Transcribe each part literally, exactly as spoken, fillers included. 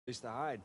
Place to hide.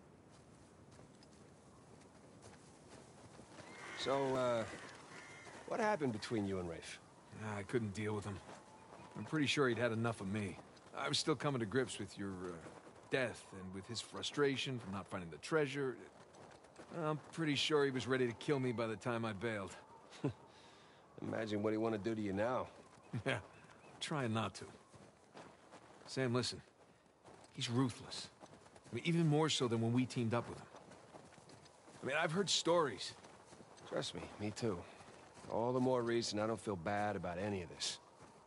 So, uh, what happened between you and Rafe? I couldn't deal with him. I'm pretty sure he'd had enough of me. I was still coming to grips with your uh, death and with his frustration from not finding the treasure. I'm pretty sure he was ready to kill me by the time I bailed. Imagine what he want to do to you now. Yeah, trying not to. Sam, listen. He's ruthless. I mean, even more so than when we teamed up with him. I mean, I've heard stories. Trust me, me too. All the more reason I don't feel bad about any of this.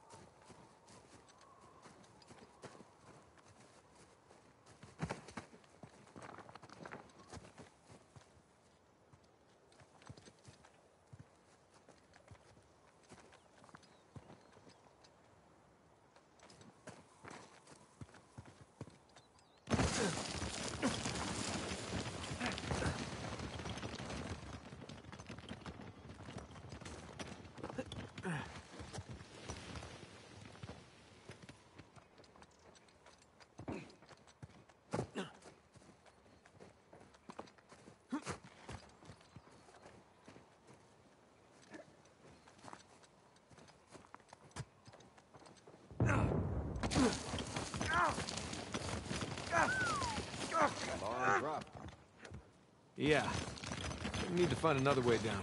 Come on, drop. Yeah. We need to find another way down.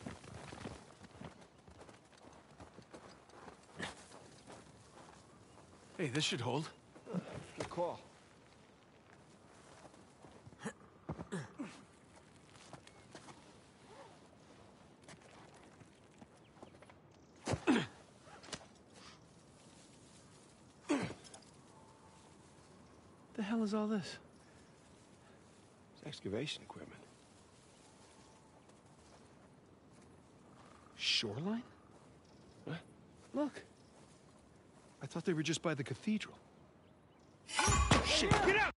Hey, this should hold. Good call. The hell is all this? It's excavation equipment. Shoreline? What? Look. I thought they were just by the cathedral. Shit, get out!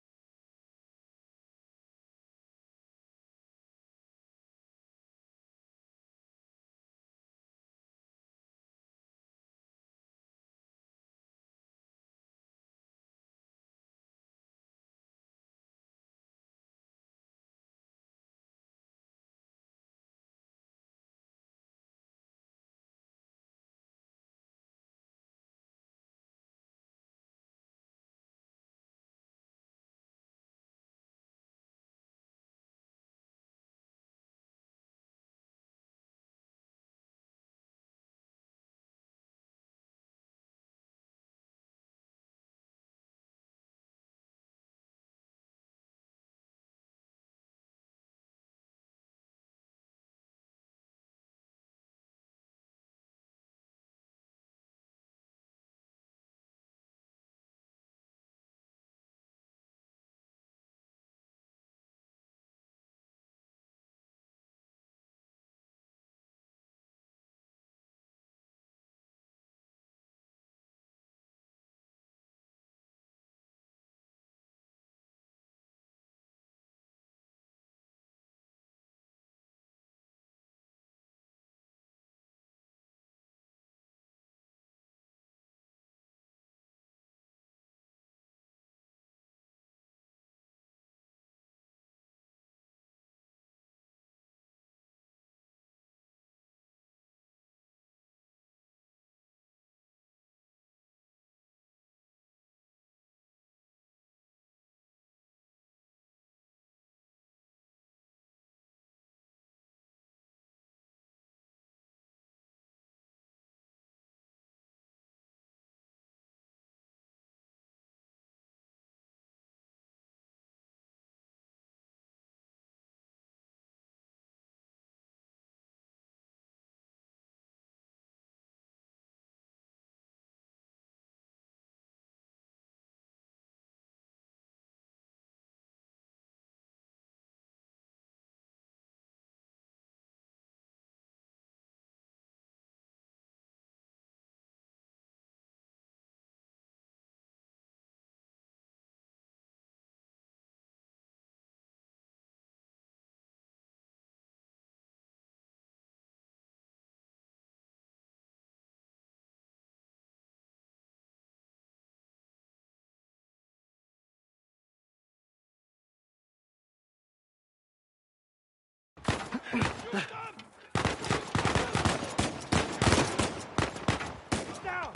Down!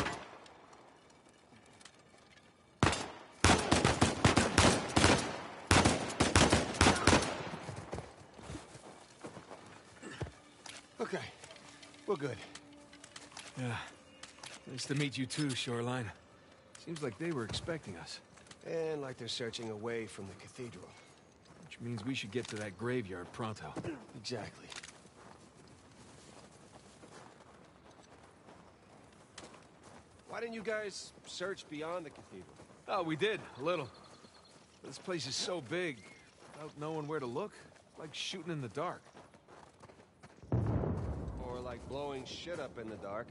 Okay, we're good. Yeah. Nice to meet you too, Shoreline. Seems like they were expecting us. And like they're searching away from the cathedral. Which means we should get to that graveyard pronto. Exactly. Why didn't you guys search beyond the cathedral? Oh, we did, a little. But this place is so big, without knowing where to look, like shooting in the dark. Or like blowing shit up in the dark.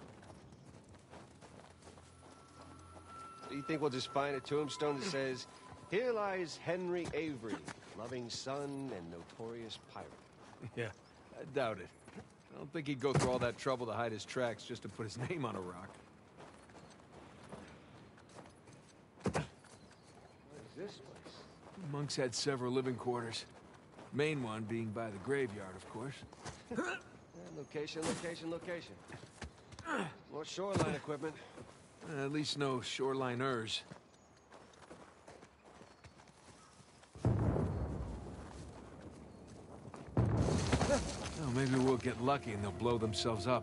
So you think we'll just find a tombstone that says, "Here lies Henry Avery, loving son and notorious pirate"? Yeah, I doubt it. I don't think he'd go through all that trouble to hide his tracks just to put his name on a rock. What is this place? Monks had several living quarters. Main one being by the graveyard, of course. Yeah, location, location, location. More shoreline equipment. Uh, at least no shoreliners. Well, maybe we'll get lucky and they'll blow themselves up.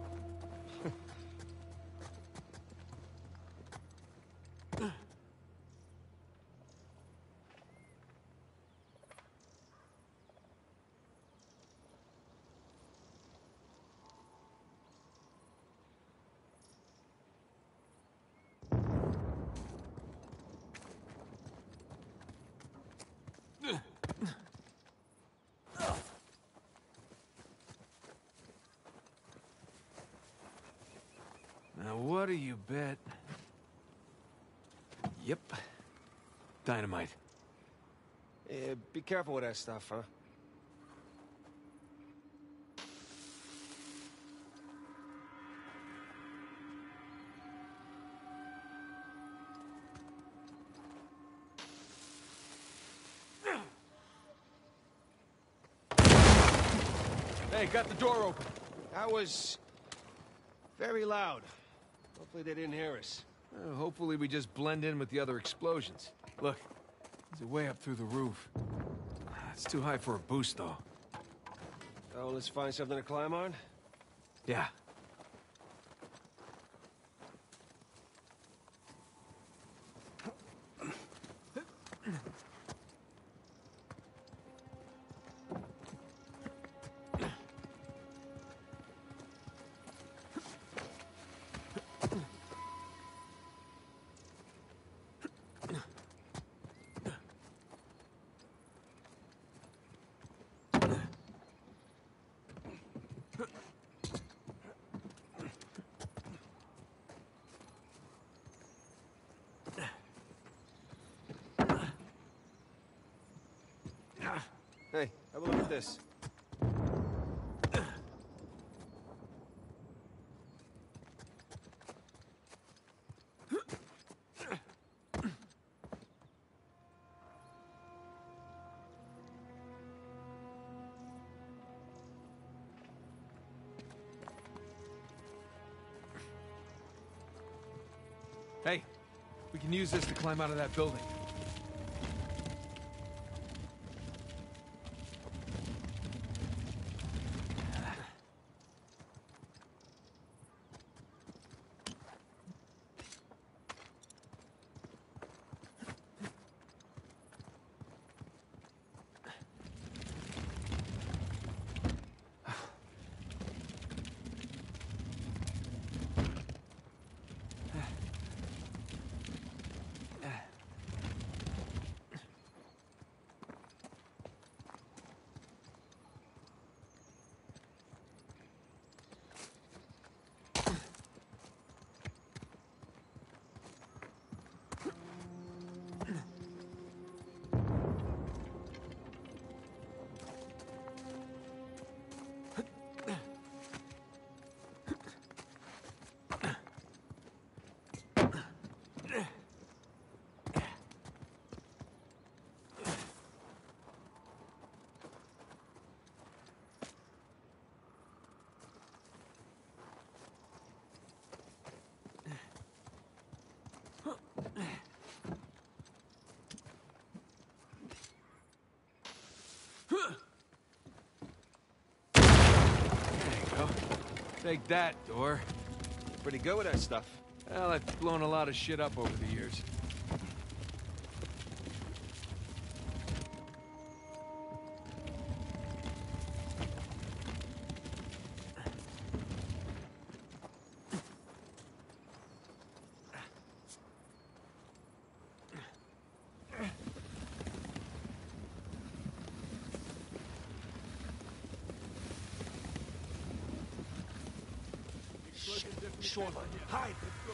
Now, what do you bet? Yep. Dynamite. Yeah, be careful with that stuff, huh? Hey, got the door open. That was very loud. Hopefully they didn't hear us. Uh, hopefully we just blend in with the other explosions. Look, there's a way up through the roof. It's too high for a boost, though. Oh, let's find something to climb on? Yeah. Hey, have a look at this. Hey, we can use this to climb out of that building. you go. Take that, door. Pretty good with that stuff. Well, I've blown a lot of shit up over the years. Short one. Hide.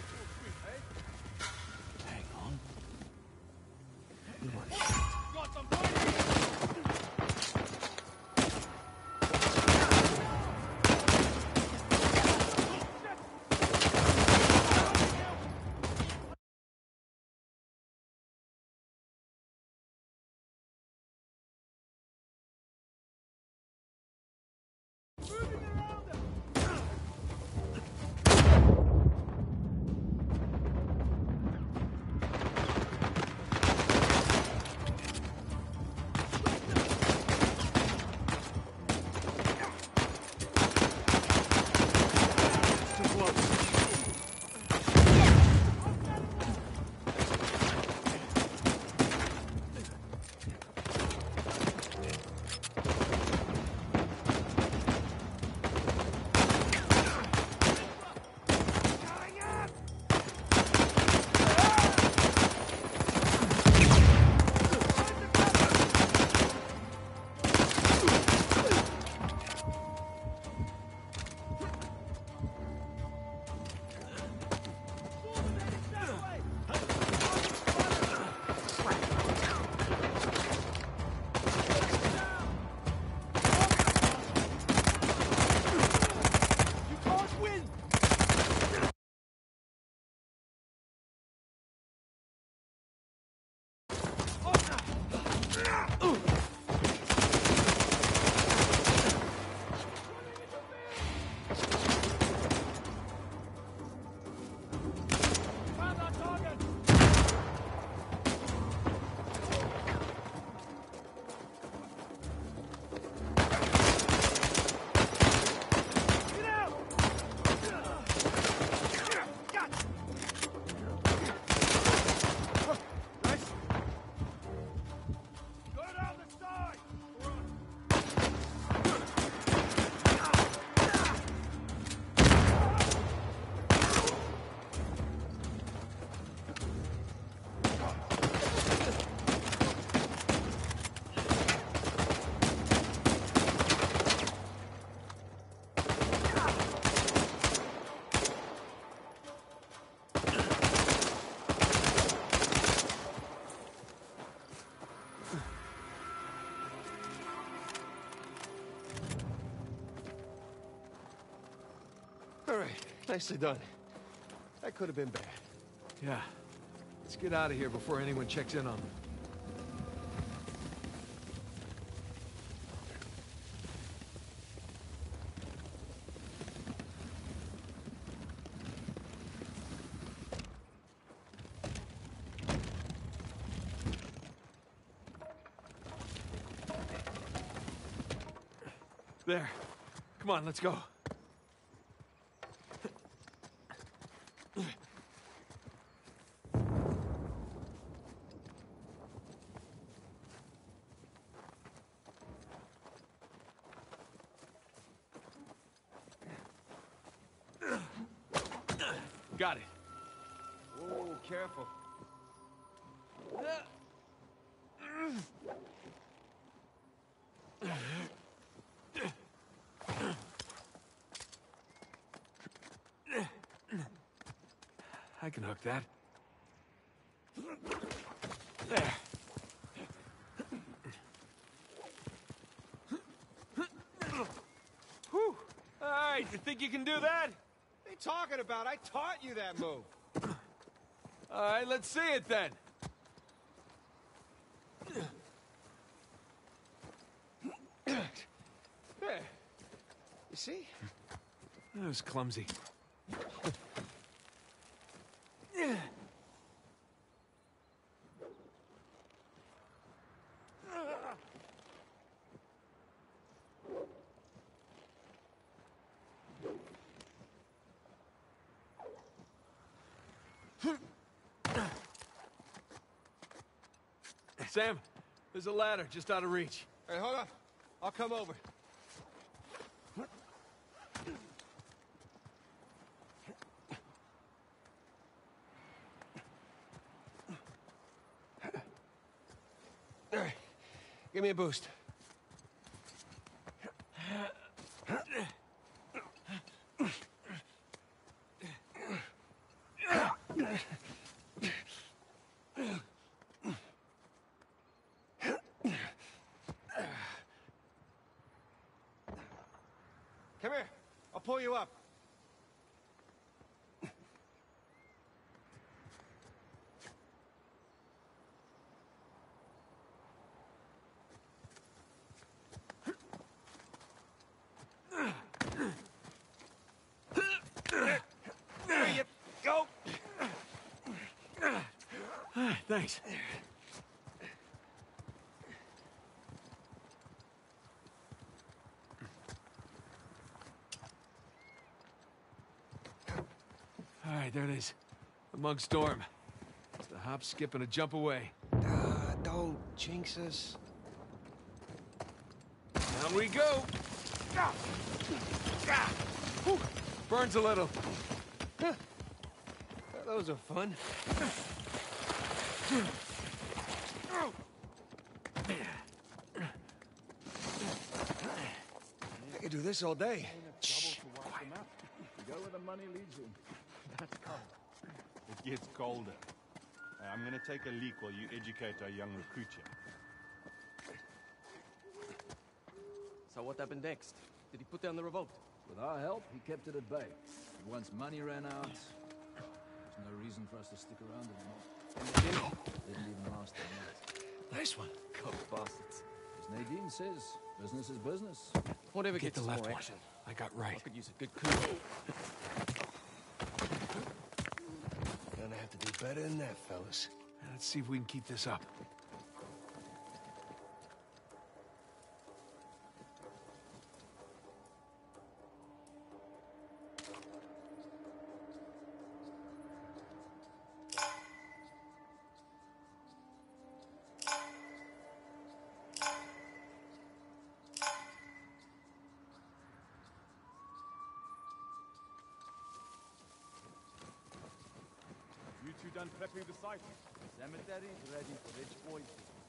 Hang on. All right, nicely done. That could have been bad. Yeah. Let's get out of here before anyone checks in on them. There. Come on, let's go. Got it. Whoa, careful. I can hook that. There. Whew. All right, you think you can do that? What are you talking about? I taught you that move. All right, let's see it then. There. You see? That was clumsy. Sam, there's a ladder just out of reach. Hey, hold on. I'll come over. All right. Give me a boost. Come here. I'll pull you up. There you go. Thanks. All right, there it is. The mug storm. Just a hop, skip, and a jump away. Ah, don't jinx us. Down we go. Ah. Ah. Whew. Burns a little. Huh. Those are fun. I could do this all day. Shh. Quiet. You go where the money leads you. That's cold. It gets colder. Hey, I'm gonna take a leak while you educate our young recruit here. So what happened next? Did he put down the revolt? With our help, he kept it at bay. And once money ran out, there's no reason for us to stick around anymore. And the gym? Didn't even last a night. Nice one. God bastards. As Nadine says, business is business. Whatever Get gets the us left more one. action. I got I right. could use a good coup. Gonna have to do better than that, fellas. Let's see if we can keep this up. You two done prepping the site? Cemetery is ready for rich boys.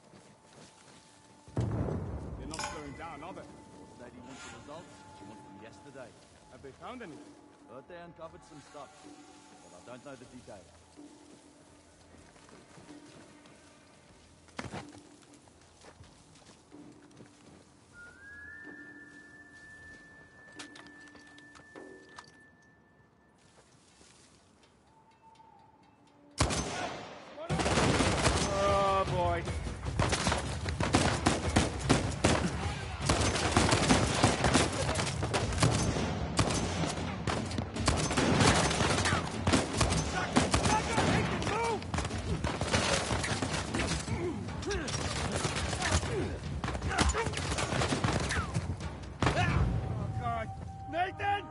They're not slowing down, are they? Lady wants the results. She wants them yesterday. Have they found anything? Heard they uncovered some stuff, but I don't know the details. Oh, boy. Oh, God. Nathan!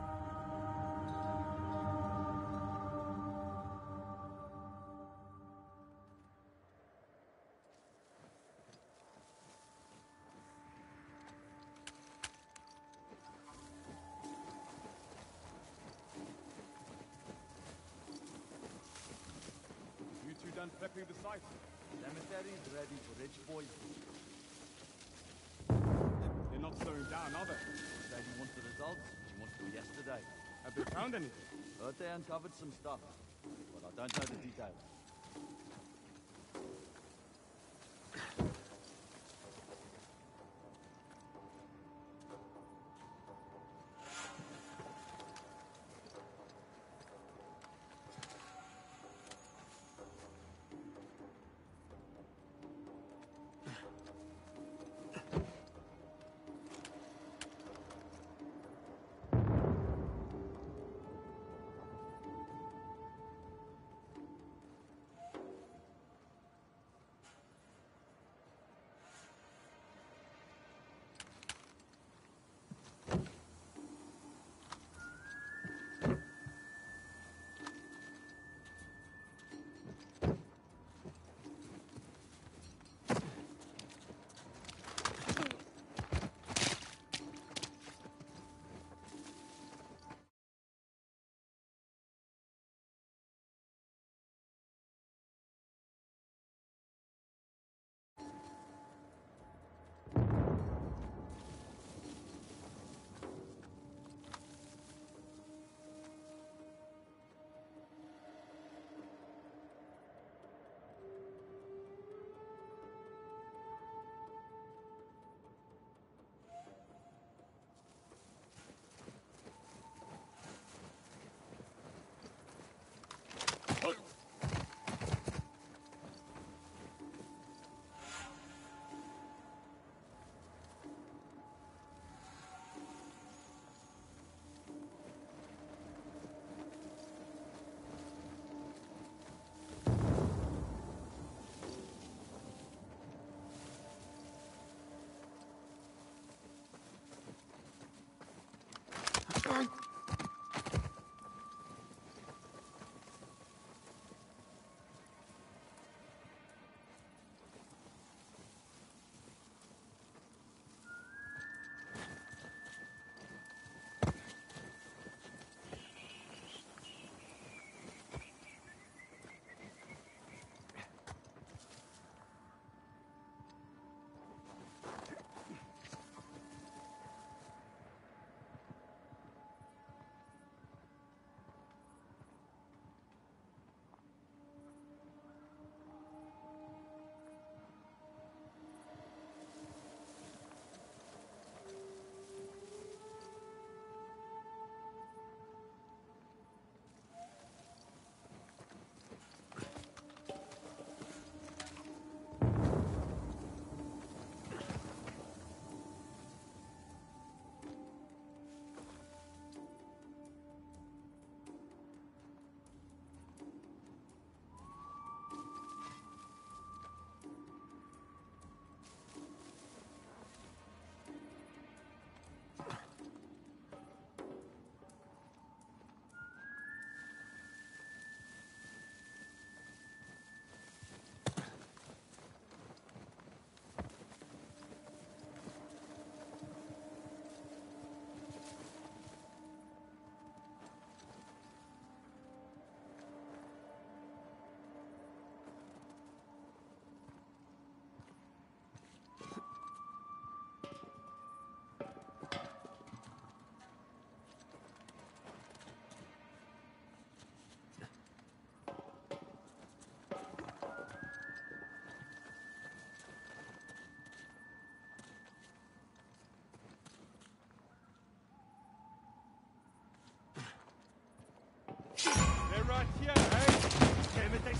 You two done prepping the site? Cemetery is ready for rich boys. They're not slowing down, are they? Lady wants the results. She wants them yesterday. Have they found anything? Heard they uncovered some stuff, but I don't know the details.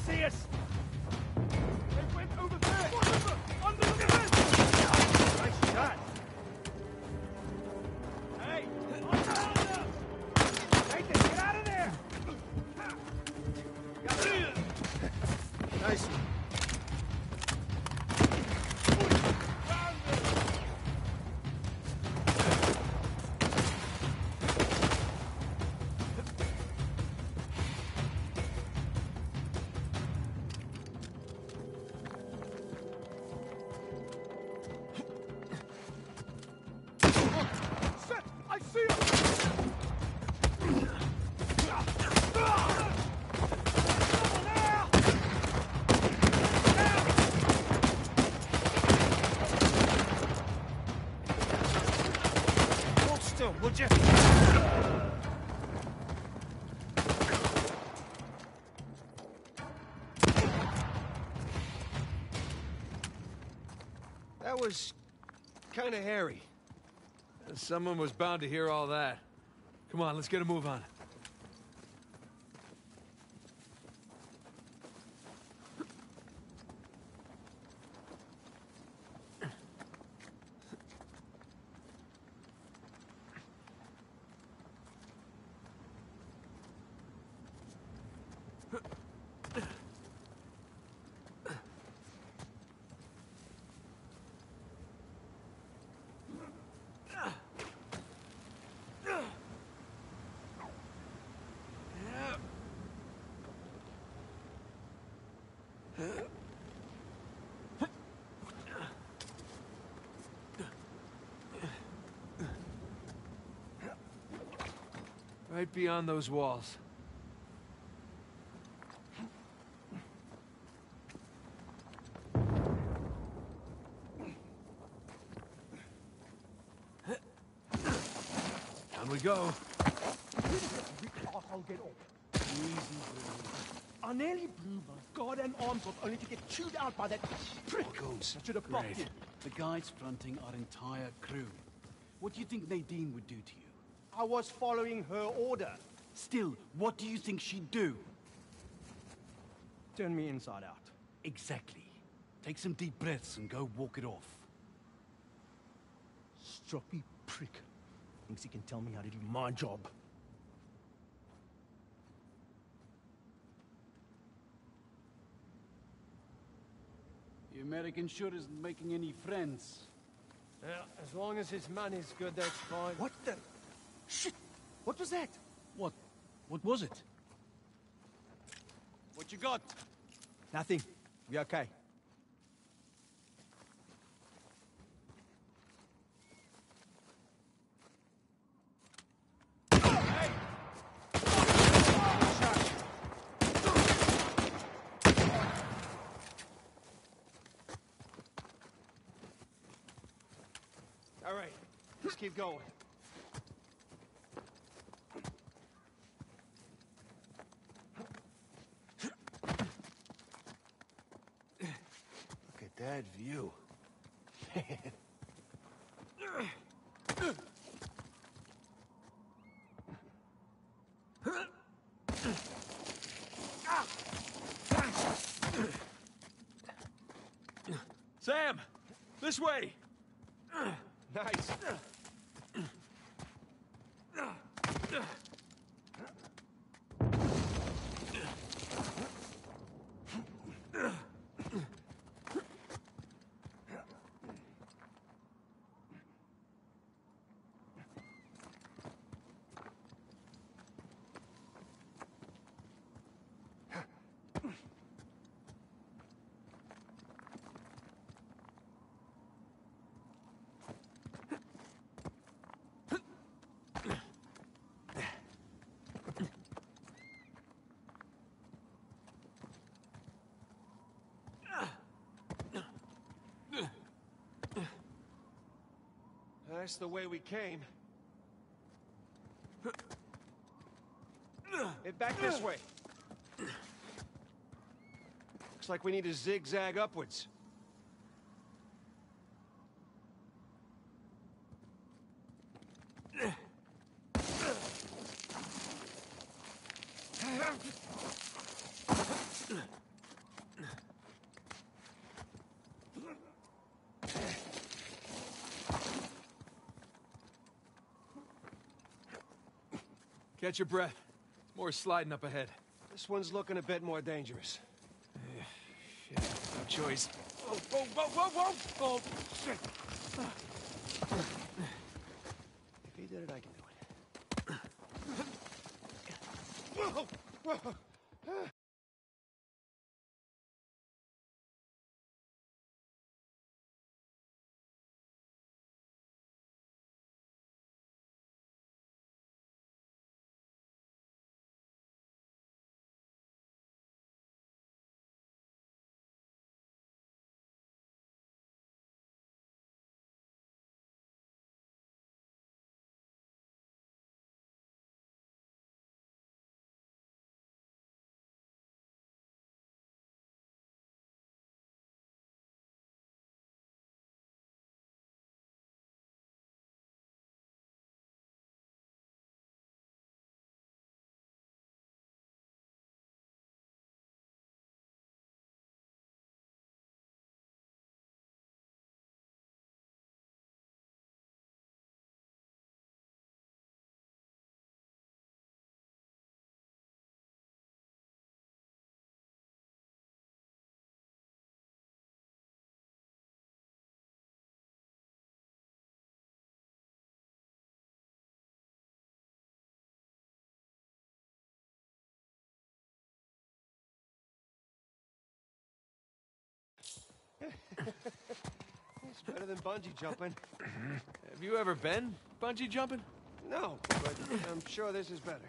see us! They went over there! Under the fence! Nice shot! Hey! On the hell! Nathan, get out of there! Nice. Shit! I see him! Hold still, would you? That was kind of hairy. Someone was bound to hear all that. Come on, let's get a move on. Right beyond those walls. Down we go. I'll get off. Easy, bro. I nearly blew my goddamn arms off only to get chewed out by that prick. Goons. I should have blocked Great. it. The guys fronting our entire crew. What do you think Nadine would do to you? I was following her order. Still, what do you think she'd do? Turn me inside out. Exactly. Take some deep breaths and go walk it off. Stroppy prick. Thinks he can tell me how to do my job. The American sure isn't making any friends. Yeah, as long as his money's good, that's fine. What the? Shit! What was that? What? What was it? What you got? Nothing. We okay. Hey! Shot. All right, let's keep going. Look at that view. Sam! This way! Nice. That's the way we came. Head back this way. Looks like we need to zigzag upwards. Catch your breath. It's more sliding up ahead. This one's looking a bit more dangerous. Yeah, shit, no choice. Whoa, whoa, whoa, whoa, whoa! Oh, shit! If he did it, I can do it. Whoa! Whoa! It's better than bungee jumping. Have you ever been bungee jumping? No, but I'm sure this is better.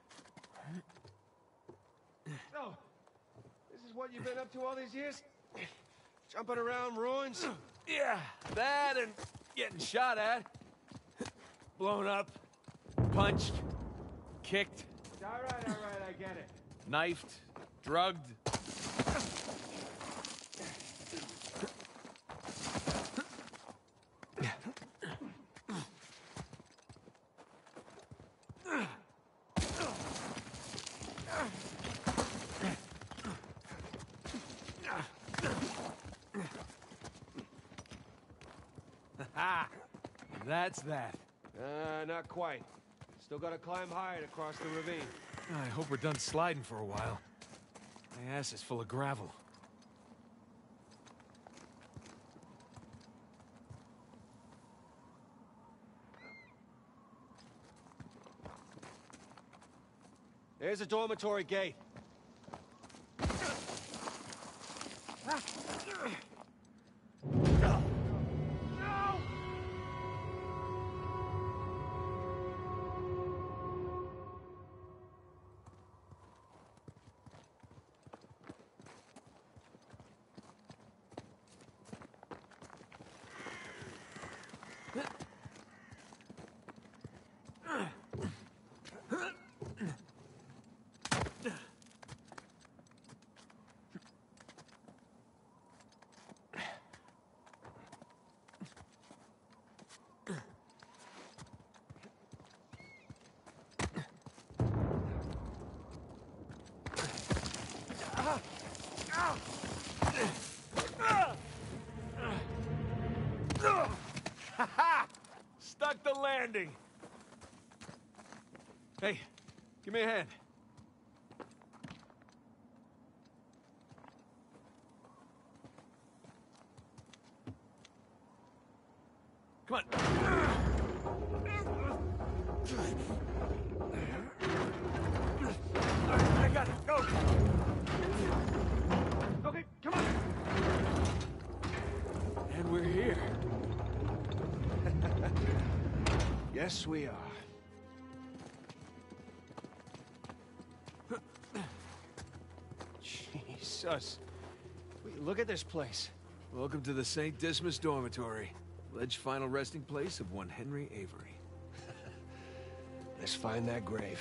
Oh, this is what you've been up to all these years? Jumping around ruins? Yeah, that and getting shot at, blown up, punched, kicked, All right, all right, I get it. knifed, drugged. Ha! That's that. Uh, not quite. Still gotta climb higher to cross the ravine. I hope we're done sliding for a while. My ass is full of gravel. There's a dormitory gate. Stuck the landing. Hey, give me a hand. Come on. All right, I got it. Go. Okay, come on. And we're here. Yes, we are. Jesus. Wait, look at this place. Welcome to the Saint Dismas Dormitory. Alleged final resting place of one Henry Avery. Let's find that grave.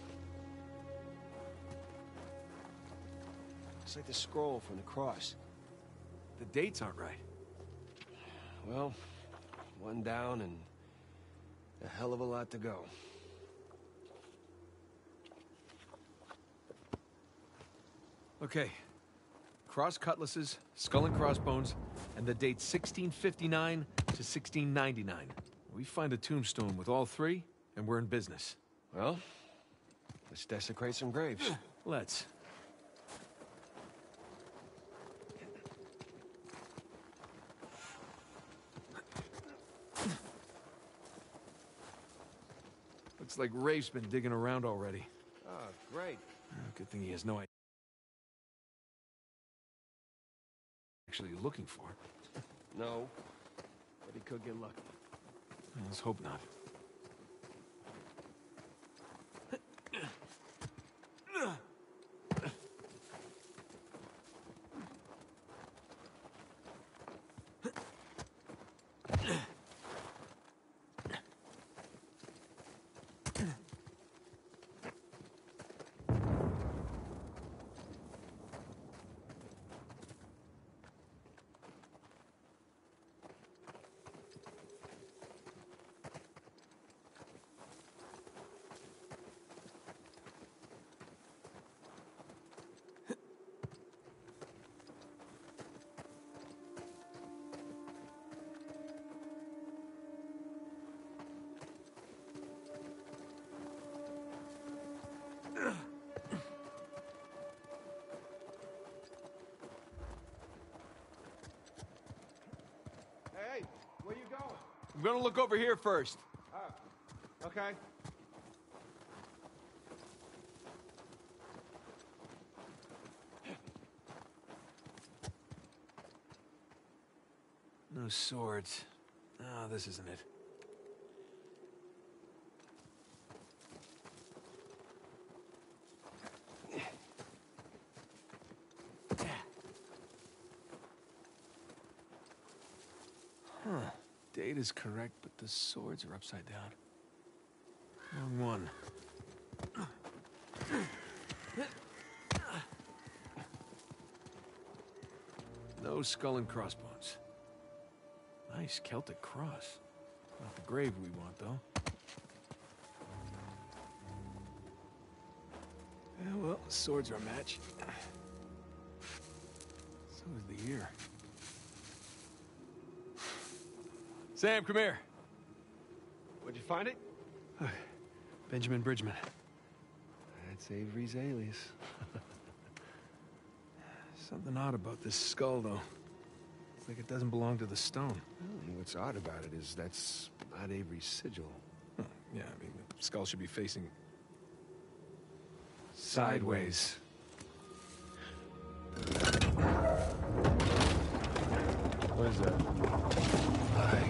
It's like the scroll from the cross. The dates aren't right. Well, one down and a hell of a lot to go. Okay. Cross cutlasses, skull and crossbones, and the date sixteen fifty-nine to sixteen ninety-nine. We find a tombstone with all three, and we're in business. Well, Let's desecrate some graves. Let's. Looks like Rafe's been digging around already. Oh, great. Oh, good thing he has no idea actually looking for. No, but he could get lucky. Let's hope not. Hey, where you going? I'm gonna look over here first. Oh, okay. No swords. Oh, this isn't it. Huh. Date is correct, but the swords are upside down. Wrong one. No skull and crossbones. Nice Celtic cross. Not the grave we want, though. Yeah, well, swords are a match. So is the ear. Sam, come here. Where'd you find it? Benjamin Bridgman. That's Avery's alias. Something odd about this skull, though. It's like it doesn't belong to the stone. Well, what's odd about it is that's not Avery's sigil. Huh, yeah, I mean, the skull should be facing sideways. What is that? My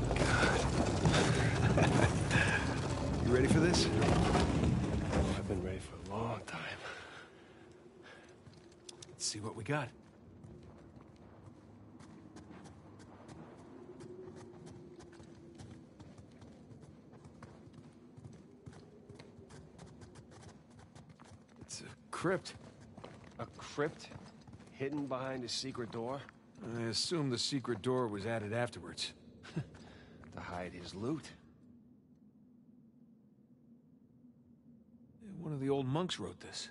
God. You ready for this? I've been ready for a long time. Let's see what we got. It's a crypt. A crypt hidden behind a secret door I assume the secret door was added afterwards. to hide his loot. One of the old monks wrote this.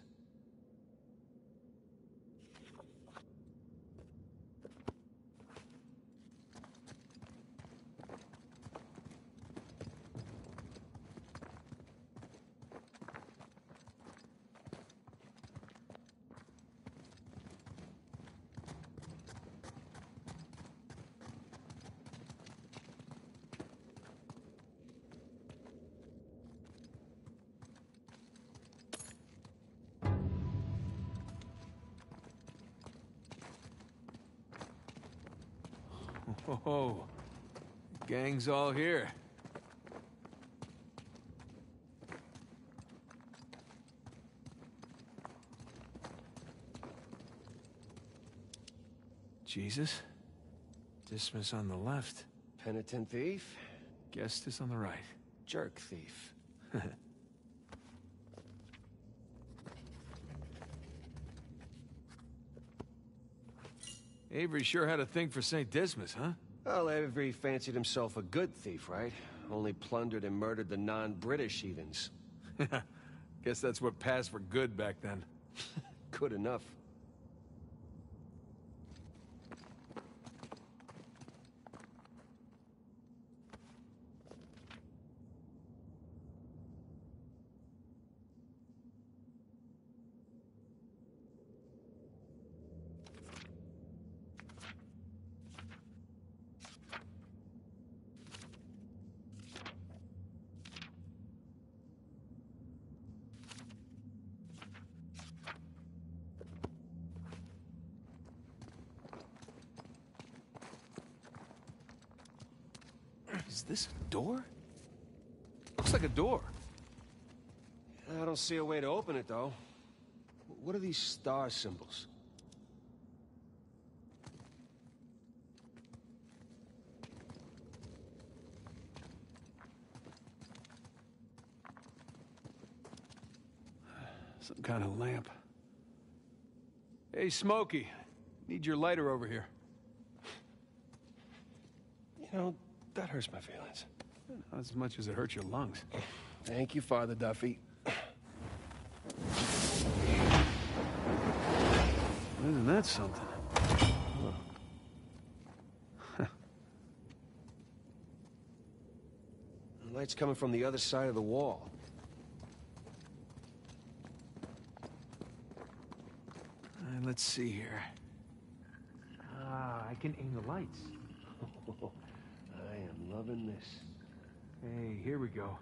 Oh, gang's all here. Jesus, Dismas on the left, Penitent thief, Gestus on the right. jerk thief. Avery sure had a thing for Saint Dismas, huh? Well, Avery fancied himself a good thief, right? Only plundered and murdered the non-British heathens. Guess that's what passed for good back then. Good enough. Is this a door? Looks like a door. I don't see a way to open it, though. What are these star symbols? Some kind of lamp. Hey, Smokey. Need your lighter over here. You know, that hurts my feelings. Not as much as it hurts your lungs. Thank you, Father Duffy. Isn't that something? The light's coming from the other side of the wall. Uh, let's see here. Ah, I can aim the lights. I am loving this. Hey, here we go.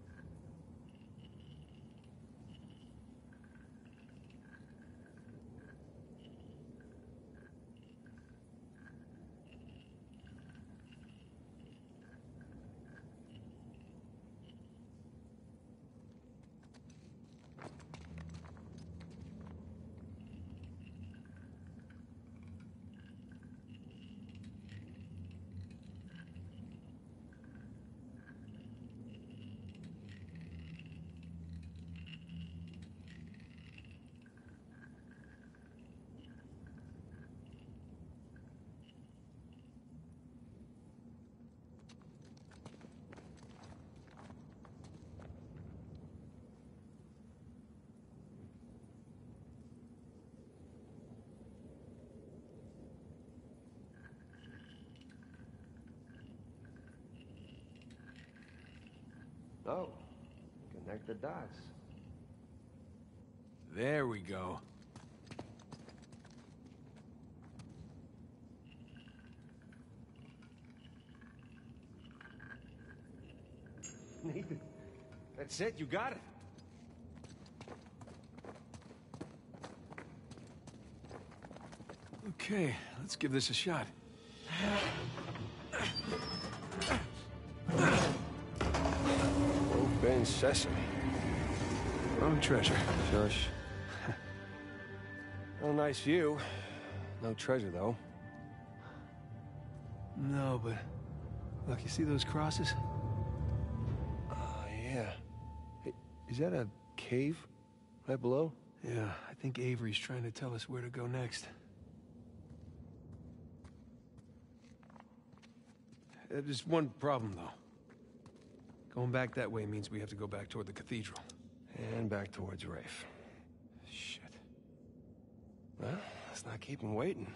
Oh, connect the dots. There we go. Nathan, that's it, you got it. Okay, let's give this a shot. Open sesame. Wrong treasure. Shush. Well, nice view. No treasure, though. No, but... Look, you see those crosses? Oh, yeah. Hey, is that a cave right below? Yeah, I think Avery's trying to tell us where to go next. Uh, There's one problem, though. Going back that way means we have to go back toward the cathedral. And back towards Rafe. Shit. Well, let's not keep him waiting.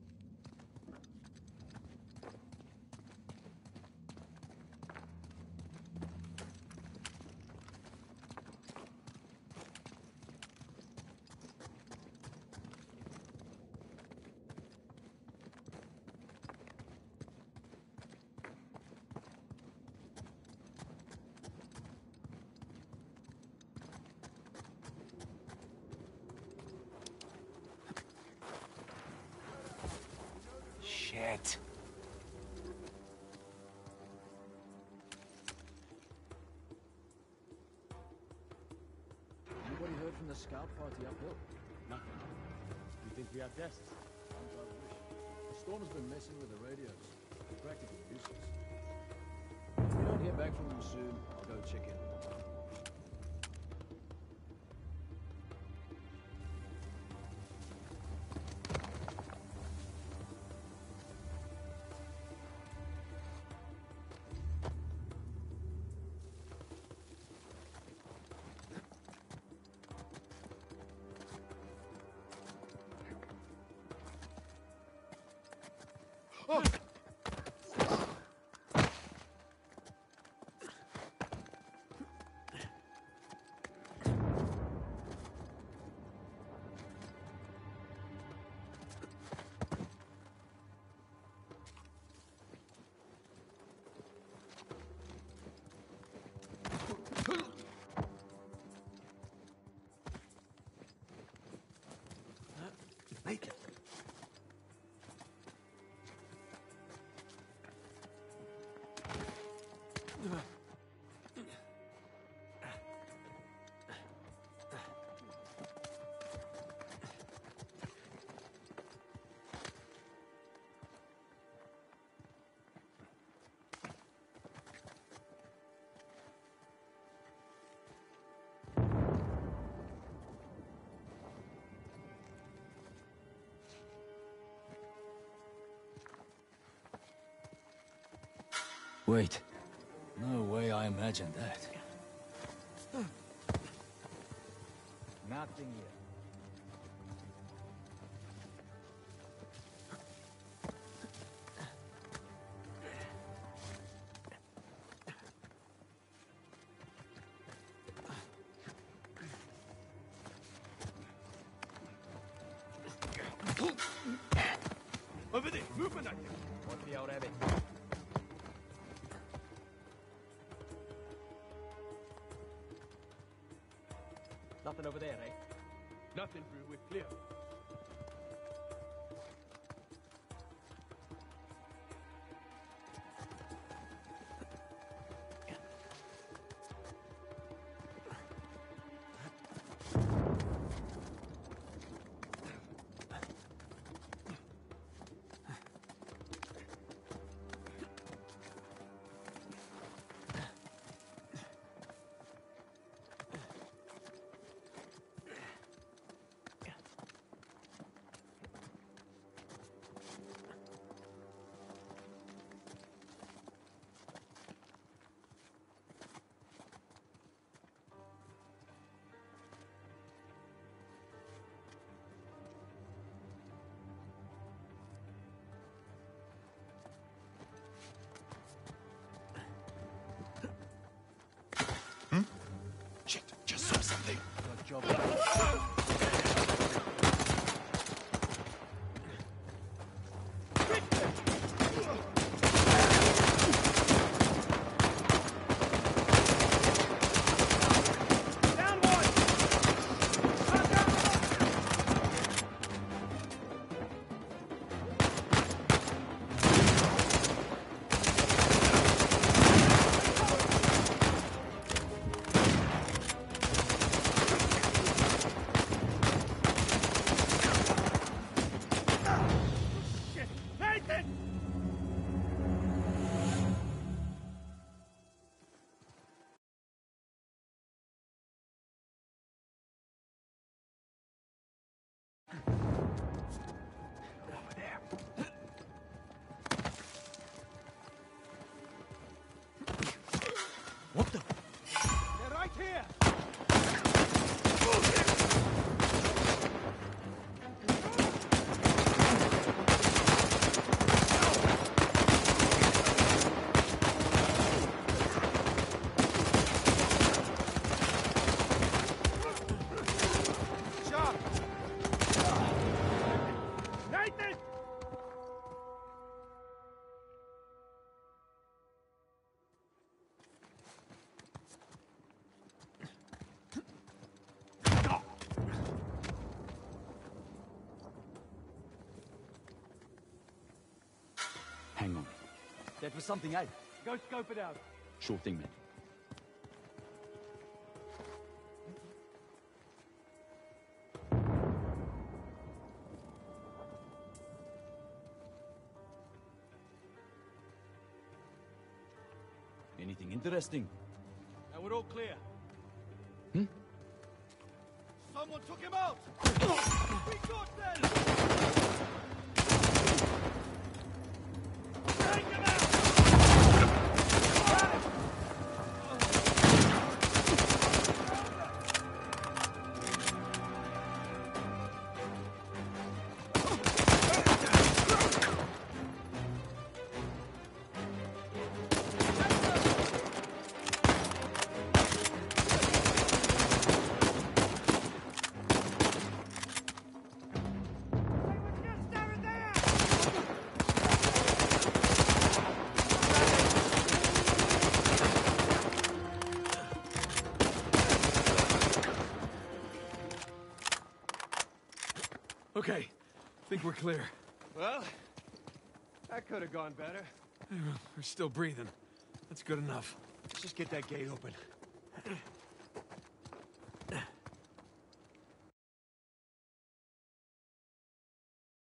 Shit. Anybody heard from the scout party uphill? Nothing. You think we have guests? I wish. The storm's been messing with the radios. They're practically useless. If we don't hear back from them soon, I'll go check in. Make it. Wait. No way I imagined that. Nothing yet. Over there! Movement out there! What's the old habit? Nothing over there, eh? Nothing, Brew. We're clear. Shit, just saw something. Good job. What the? They're right here! Shot! Nathan! Hang on. That was something, eh? Go scope it out. Sure thing, man. Anything interesting? Now we're all clear. Hmm? Someone took him out! We got them! Take him out! Okay, think we're clear. Well, that could have gone better. We're still breathing. That's good enough. Let's just get that gate open.